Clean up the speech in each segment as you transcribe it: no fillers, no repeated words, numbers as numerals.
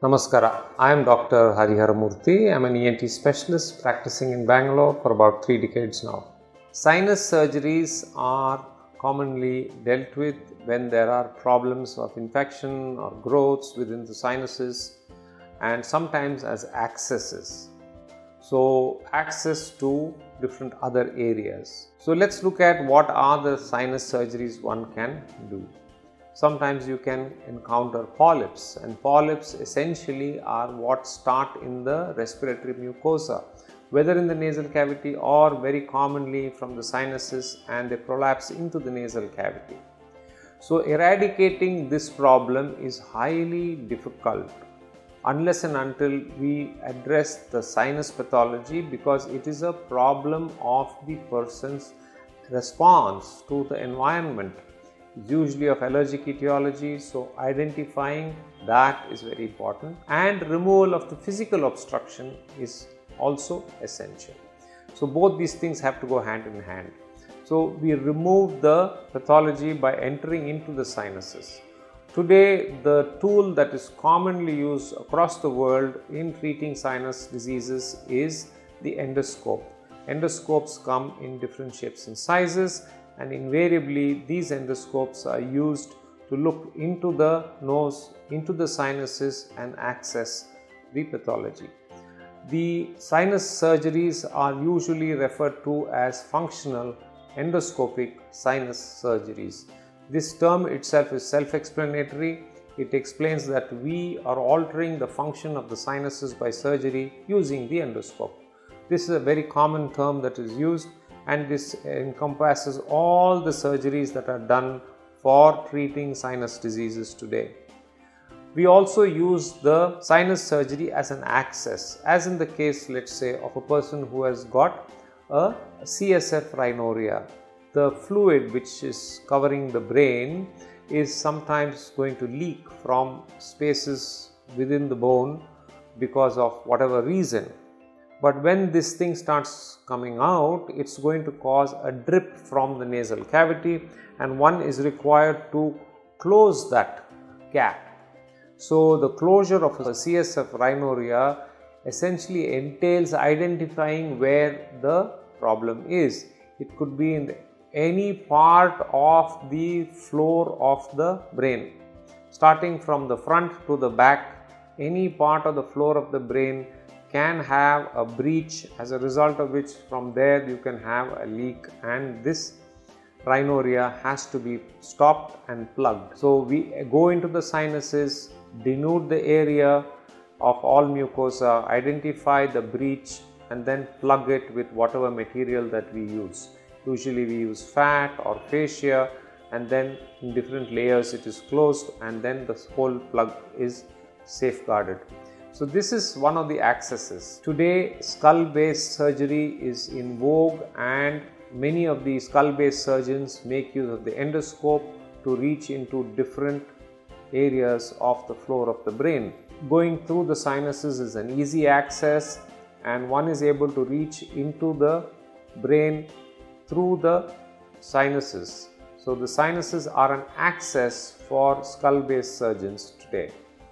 Namaskara, I am Dr. Hariharamurthy. I am an ENT specialist practicing in Bangalore for about 3 decades now. Sinus surgeries are commonly dealt with when there are problems of infection or growths within the sinuses and sometimes as accesses. So, access to different other areas. So, let's look at what are the sinus surgeries one can do. Sometimes you can encounter polyps, and polyps essentially are what start in the respiratory mucosa, whether in the nasal cavity or very commonly from the sinuses, and they prolapse into the nasal cavity. So, eradicating this problem is highly difficult unless and until we address the sinus pathology, because it is a problem of the person's response to the environment, usually of allergic etiology. So, identifying that is very important, and removal of the physical obstruction is also essential. So, both these things have to go hand in hand. So, we remove the pathology by entering into the sinuses. Today, the tool that is commonly used across the world in treating sinus diseases is the endoscope. Endoscopes come in different shapes and sizes, and invariably these endoscopes are used to look into the nose, into the sinuses, and access the pathology. The sinus surgeries are usually referred to as functional endoscopic sinus surgeries. This term itself is self-explanatory. It explains that we are altering the function of the sinuses by surgery using the endoscope. This is a very common term that is used, and this encompasses all the surgeries that are done for treating sinus diseases today. We also use the sinus surgery as an access, as in the case, let's say, of a person who has got a CSF rhinorrhea. The fluid which is covering the brain is sometimes going to leak from spaces within the bone because of whatever reason. But when this thing starts coming out, it's going to cause a drip from the nasal cavity, and one is required to close that gap. So, the closure of a CSF rhinorrhea essentially entails identifying where the problem is. It could be in any part of the floor of the brain, starting from the front to the back. Any part of the floor of the brain can have a breach, as a result of which from there you can have a leak, and this rhinorrhea has to be stopped and plugged. So, we go into the sinuses, denude the area of all mucosa, identify the breach, and then plug it with whatever material that we use. Usually we use fat or fascia, and then in different layers it is closed, and then the whole plug is safeguarded. So, this is one of the accesses. Today, skull-based surgery is in vogue, and many of the skull-based surgeons make use of the endoscope to reach into different areas of the floor of the brain. Going through the sinuses is an easy access, and one is able to reach into the brain through the sinuses. So, the sinuses are an access for skull-based surgeons today.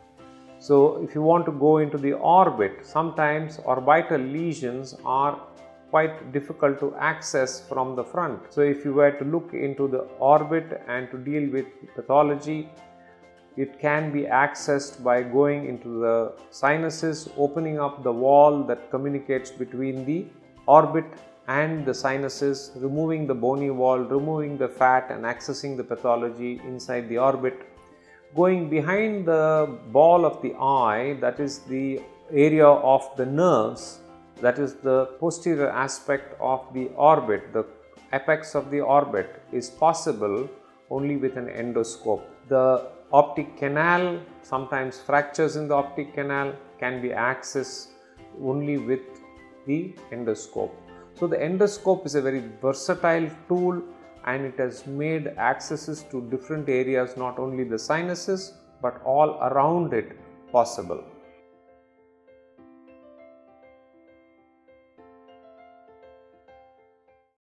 So, if you want to go into the orbit, sometimes orbital lesions are quite difficult to access from the front. So, if you were to look into the orbit and to deal with pathology, it can be accessed by going into the sinuses, opening up the wall that communicates between the orbit and the sinuses, removing the bony wall, removing the fat, and accessing the pathology inside the orbit. Going behind the ball of the eye, that is the area of the nerves, that is the posterior aspect of the orbit, the apex of the orbit, is possible only with an endoscope. The optic canal, sometimes fractures in the optic canal, can be accessed only with the endoscope. So, the endoscope is a very versatile tool, and it has made accesses to different areas, not only the sinuses but all around it, possible.